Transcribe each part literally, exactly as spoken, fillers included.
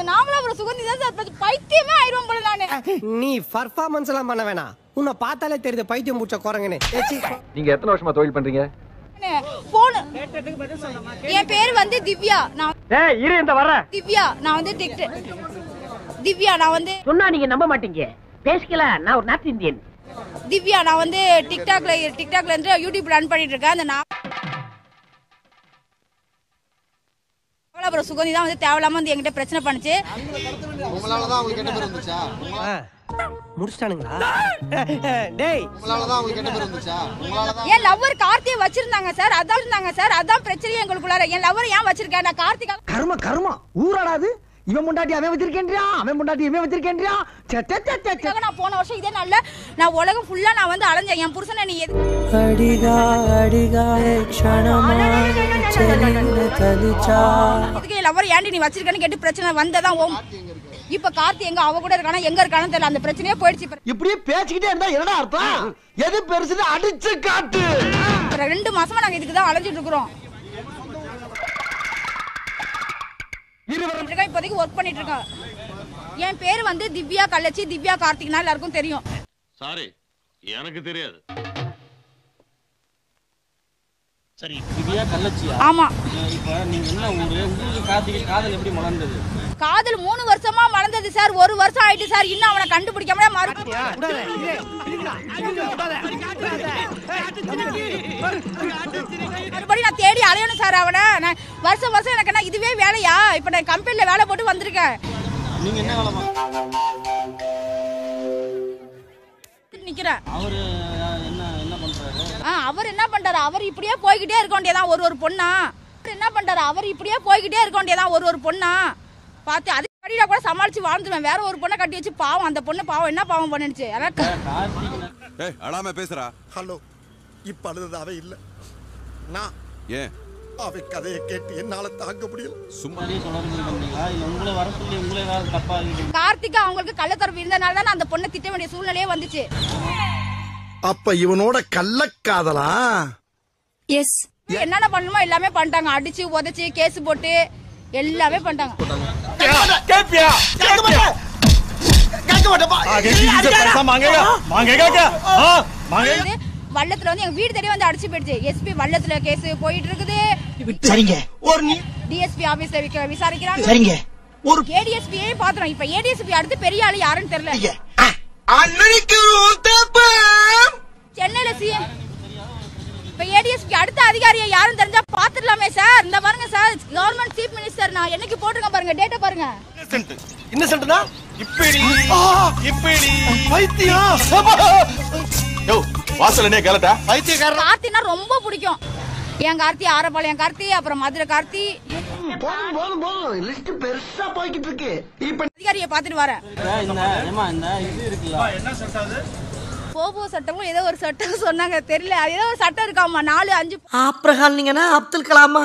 அந்த நாங்களும் அப்புறம் சுகந்தி தான் சார் பைத்தியமே ஆயிரும் போல நானு. நீ பர்ஃபார்மன்ஸ் எல்லாம் பண்ண வேணாம், உன்னை பார்த்தாலே தெரியுது பைத்தியம் முடிச்ச குரங்குன்னு. நீங்க எத்தனை வருஷமா தொழில் பண்றீங்க? போன் என் பேர் வந்து திவ்யா. நான் ஏய் இரு இந்த வர திவ்யா. நான் வந்து திவ்யா. நான் வந்து சொன்னா நீங்க நம்ப மாட்டீங்க. பேசிக்கல, நான் ஒரு நார்த் இந்தியன். திவ்யா. நான் வந்து டிக்டாக்ல டிக்டாக்ல இருந்து யூடியூப் ரன் பண்ணிட்டு இருக்கேன். அந்த நான் அப்புறம் சுகந்தி தான் வந்து தேவையில்லாம வந்து என்கிட்ட பிரச்சனை பண்ணுச்சு. உங்களாலதான் உங்களுக்கு என்ன பேர் வந்துச்சா? முடிச்சிட்டானுங்களா? டேய் உங்களாலதான் உங்களுக்கு என்ன பேர் வந்துச்சா? உங்களாலதான் என் லவ்வர் கார்த்தியை வச்சிருந்தாங்க சார். அதான் இருந்தாங்க சார். அதான் பிரச்சனை எங்களுக்குள்ளார. என் லவ்வர் ஏன் வச்சிருக்கேன்? நான் கார்த்திகா கர்ம கர்ம ஊராடாது. இவன் முண்டாட்டி அவன் வச்சிருக்கேன்றியா, அவன் முண்டாட்டி இவன் வச்சிருக்கேன்றியா. நான் போன வருஷம் இதே நல்ல நான் உலகம் ஃபுல்லா நான் வந்து அலைஞ்சேன். என் புருஷனை நீ அடிகா அடிகா க்ஷணமா செலின தலிச்சா இதுக்கு லவர் ஏன்டி நீ வச்சிருக்கன்னு கேட்டு பிரச்சனை வந்ததான். ஓம் இப்ப கார்த்தி எங்க அவ கூட இருக்கானா எங்க இருக்கானு தெரியல. அந்த பிரச்சனையே போயிடுச்சு. இப்படியே பேசிக்கிட்டே இருந்தா என்னடா அர்த்தம்? எது பெருசுன்னு அடிச்சு காட்டு. ரெண்டு மாசமா நாங்க இதுக்கு தான் அலைஞ்சிட்டு இருக்கிறோம். இப்போதைக்கு ஒர்க் பண்ணிட்டு இருக்கேன். என் பேர் வந்து திவ்யா கள்ளச்சி. திவ்யா கார்த்திக்னா எல்லாருக்கும் தெரியும். சாரி எனக்கு தெரியாது. சரி திவ்யா கள்ளச்சியா? ஆமா. இப்போ நீங்க என்ன ஊரு? உங்களுக்கு கார்த்திக் காதல் எப்படி மலர்ந்தது? காதல் மூணு வருஷமா மலர்ந்தது சார். ஒரு வருஷம் ஆயிட்டு சார். இன்னும் அவனை கண்டுபிடிக்காம மறுபடியும் நான் தேடி அலையணும் சார் அவனை. நான் வருஷம் வருஷம் எனக்கு என்ன இதுவே வேலையா? இப்ப நான் கம்பெனில வேலை போட்டு வந்திருக்கேன். நீங்க என்ன வேலை நிக்கிறேன்? அவரு என்ன என்ன பண்றாரு? அவர் என்ன பண்றாரு? அவர் இப்படியே போய்கிட்டே இருக்க வேண்டியதான் ஒரு ஒரு பொண்ணா. என்ன பண்றாரு? அவர் இப்படியே போய்கிட்டே இருக்க வேண்டியதான் ஒரு ஒரு பொண்ணா. பார்த்து அது கடியில கூட சமாளிச்சு வாழ்ந்துருவேன். வேற ஒரு பொண்ணை கட்டி வச்சு பாவம் அந்த பொண்ணு பாவம் என்ன பாவம் பண்ணுச்சு. ஏய் அழாம பேசுறா. ஹலோ இப்ப அழுது அவ இல்ல நான். ஏன் அவ கதையை கேட்டு என்னால தாங்க முடியல. சும்மாவே தொடர்ந்துங்களா இல்ல உங்களை வர சொல்லி உங்களை ஏதாவது தப்பா இருக்கு? கார்த்திகா அவங்களுக்கு கள்ளத்தரவு இருந்தனால தான் அந்த பொண்ணை திட்ட வேண்டிய சூழ்நிலையே வந்துச்சு. அப்ப இவனோட கள்ளக்காதலா? எஸ். என்னென்ன பண்ணுமோ எல்லாமே பண்ணிட்டாங்க. அடிச்சு உதைச்சு கேஸ் போட்டு எல்லாமே பண்ணிட்டாங்க. வள்ளத்துல வந்து எங்க வீடு தேடி வந்து அடிச்சு போயிடுச்சு. எஸ்பி வள்ளத்துல கேஸ் போயிட்டு இருக்குது. சரிங்க. ஒரு டிஎஸ்பி ஆபீஸ்ல விசாரிக்கிறாங்க. சரிங்க. ஒரு ஏடிஎஸ்பியே பாத்துறோம். இப்ப ஏடிஎஸ்பி அடுத்து பெரிய ஆளு யாருன்னு தெரியல. சென்னையில சிஎம் இப்ப ஏடிஎஸ்பி அடுத்த அதிகாரியை யாரும் தெரிஞ்சா பாத்துடலாமே சார். இந்த பாருங்க சார் கவர்மெண்ட் சீஃப் மினிஸ்டர் நான் என்னைக்கு போட்டுருக்கேன் பாருங்க. டேட்டா பாருங்க. இன்னசென்ட்னா இப்படி இப்படி பைத்தியம். யோ வாசல்னே கேளடா. பைத்தியக்காரன். கார்த்தினா ரொம்ப பிடிக்கும். என் கார்த்தி ஆரப்பாளையம் கார்த்தி அப்புறம் மதுரை கார்த்தி. போதும் போதும் போதும் லிஸ்ட் பெருசா போய்கிட்டு இருக்கு. இப்ப அதிகாரியை பாத்துட்டு வரேன். இந்த ஏமா இந்த இது இருக்குல்ல என்ன சட்டம் அது? போபோ சட்டமும் ஏதோ ஒரு சட்டம் சொன்னாங்க தெரியல. ஏதோ ஒரு சட்டம் இருக்காமா. நாலு அஞ்சு ஆப்ரஹாம் நீங்கன்னா அப்துல் கலாமா?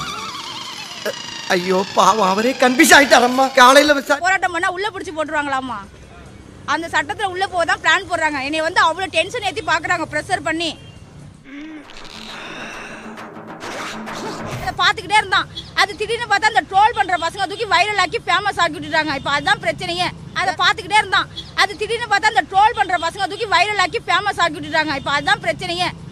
ஐயோ பாவம் அவரே கன்ஃபியூஸ் ஆயிட்டாரம்மா. காலையில போராட்டம் பண்ணா உள்ள பிடிச்சி போட்டுருவாங்களாமா. அந்த சட்டத்துல உள்ள போதான் பிளான் போடுறாங்க. என்னை வந்து அவ்வளவு டென்ஷன் ஏத்தி பாக்குறாங்க பிரஷர் பண்ணி. பாத்துக்கிட்டே இருந்தான். அது திடீர்னு பார்த்தா அந்த ட்ரோல் பண்ற பசங்க தூக்கி வைரல் ஆக்கி ஃபேமஸ் ஆக்கி விட்டுட்டாங்க. இப்ப அதுதான் பிரச்சனையே. அதை பாத்துக்கிட்டே இருந்தான். அது திடீர்னு பார்த்தா அந்த ட்ரோல் பண்ற பசங்க தூக்கி வைரல் ஆக்கி ஃபேமஸ் ஆக்கி விட்டுட்டாங்க. இப்ப அதுதான் பிரச்சனையே.